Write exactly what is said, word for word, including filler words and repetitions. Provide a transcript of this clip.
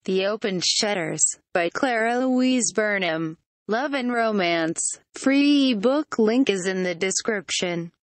The Opened Shutters, by Clara Louise Burnham. Love and Romance. Free ebook link is in the description.